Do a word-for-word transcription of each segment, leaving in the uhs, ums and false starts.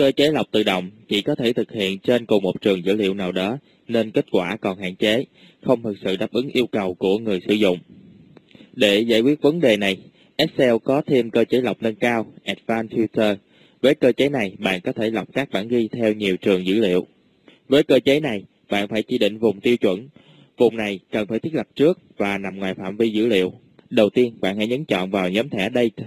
Cơ chế lọc tự động chỉ có thể thực hiện trên cùng một trường dữ liệu nào đó, nên kết quả còn hạn chế, không thực sự đáp ứng yêu cầu của người sử dụng. Để giải quyết vấn đề này, Excel có thêm cơ chế lọc nâng cao, Advanced Filter. Với cơ chế này, bạn có thể lọc các bản ghi theo nhiều trường dữ liệu. Với cơ chế này, bạn phải chỉ định vùng tiêu chuẩn. Vùng này cần phải thiết lập trước và nằm ngoài phạm vi dữ liệu. Đầu tiên, bạn hãy nhấn chọn vào nhóm thẻ Data.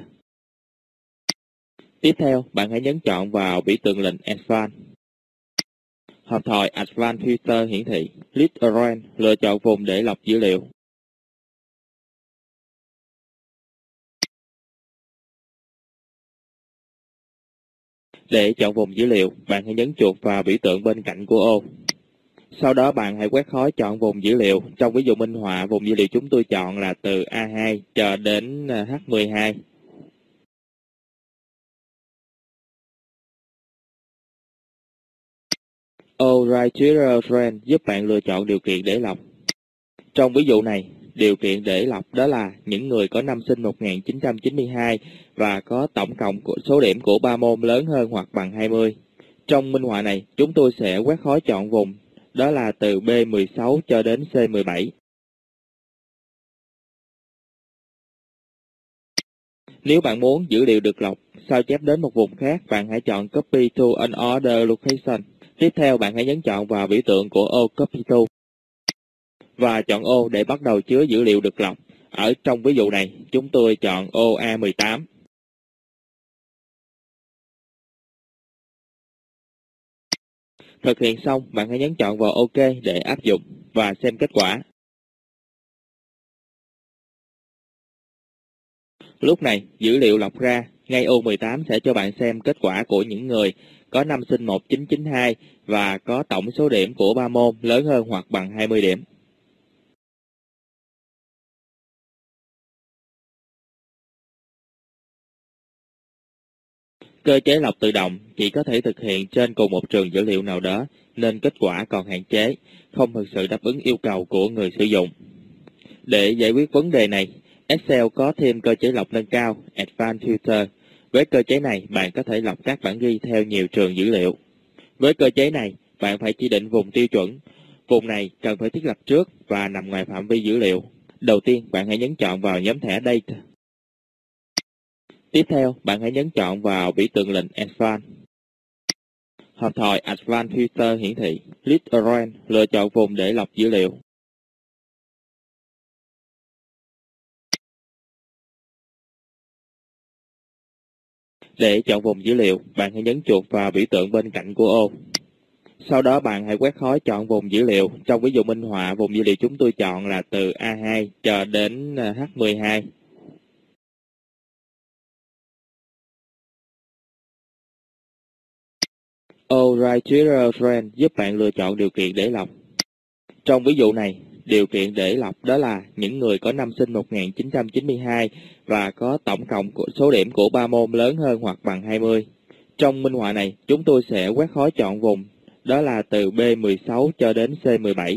Tiếp theo, bạn hãy nhấn chọn vào biểu tượng lệnh Advanced. Hộp thoại Advanced Filter hiển thị. List Arrange, lựa chọn vùng để lọc dữ liệu. Để chọn vùng dữ liệu, bạn hãy nhấn chuột vào biểu tượng bên cạnh của ô. Sau đó bạn hãy quét khối chọn vùng dữ liệu. Trong ví dụ minh họa, vùng dữ liệu chúng tôi chọn là từ A hai cho đến H mười hai. Ô Criteria Range giúp bạn lựa chọn điều kiện để lọc. Trong ví dụ này, điều kiện để lọc đó là những người có năm sinh một nghìn chín trăm chín mươi hai và có tổng cộng của số điểm của ba môn lớn hơn hoặc bằng hai mươi. Trong minh họa này, chúng tôi sẽ quét khối chọn vùng, đó là từ B mười sáu cho đến C mười bảy. Nếu bạn muốn dữ liệu được lọc, sao chép đến một vùng khác, bạn hãy chọn Copy to Another Location. Tiếp theo, bạn hãy nhấn chọn vào biểu tượng của ô Copy to và chọn ô để bắt đầu chứa dữ liệu được lọc. Ở trong ví dụ này, chúng tôi chọn ô A mười tám. Thực hiện xong, bạn hãy nhấn chọn vào OK để áp dụng và xem kết quả. Lúc này, dữ liệu lọc ra, ngay ô mười tám sẽ cho bạn xem kết quả của những người có năm sinh một nghìn chín trăm chín mươi hai và có tổng số điểm của ba môn lớn hơn hoặc bằng hai mươi điểm. Cơ chế lọc tự động chỉ có thể thực hiện trên cùng một trường dữ liệu nào đó, nên kết quả còn hạn chế, không thực sự đáp ứng yêu cầu của người sử dụng. Để giải quyết vấn đề này, Excel có thêm cơ chế lọc nâng cao, Advanced Filter. Với cơ chế này, bạn có thể lọc các bản ghi theo nhiều trường dữ liệu. Với cơ chế này, bạn phải chỉ định vùng tiêu chuẩn. Vùng này cần phải thiết lập trước và nằm ngoài phạm vi dữ liệu. Đầu tiên, bạn hãy nhấn chọn vào nhóm thẻ Data. Tiếp theo, bạn hãy nhấn chọn vào biểu tượng lệnh Advanced. Hộp thoại Advanced Filter hiển thị. List Arrange, lựa chọn vùng để lọc dữ liệu. Để chọn vùng dữ liệu, bạn hãy nhấn chuột vào biểu tượng bên cạnh của ô. Sau đó bạn hãy quét khối chọn vùng dữ liệu. Trong ví dụ minh họa, vùng dữ liệu chúng tôi chọn là từ A hai cho đến H mười hai. ô Criteria Range giúp bạn lựa chọn điều kiện để lọc. Trong ví dụ này, điều kiện để lọc đó là những người có năm sinh một nghìn chín trăm chín mươi hai và có tổng cộng của số điểm của ba môn lớn hơn hoặc bằng hai mươi. Trong minh họa này, chúng tôi sẽ quét khối chọn vùng, đó là từ B mười sáu cho đến C mười bảy.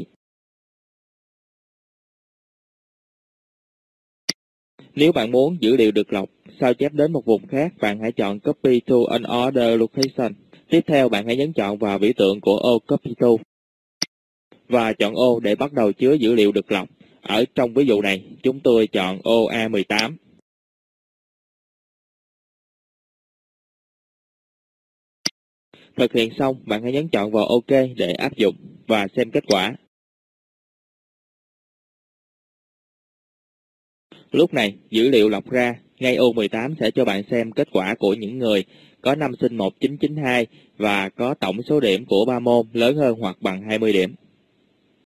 Nếu bạn muốn dữ liệu được lọc, sao chép đến một vùng khác, bạn hãy chọn Copy to Another Location. Tiếp theo, bạn hãy nhấn chọn vào biểu tượng của ô Copy to và chọn ô để bắt đầu chứa dữ liệu được lọc. Ở trong ví dụ này, chúng tôi chọn ô A mười tám. Thực hiện xong, bạn hãy nhấn chọn vào OK để áp dụng và xem kết quả. Lúc này, dữ liệu lọc ra, ngay ô mười tám sẽ cho bạn xem kết quả của những người có năm sinh một nghìn chín trăm chín mươi hai và có tổng số điểm của ba môn lớn hơn hoặc bằng hai mươi điểm.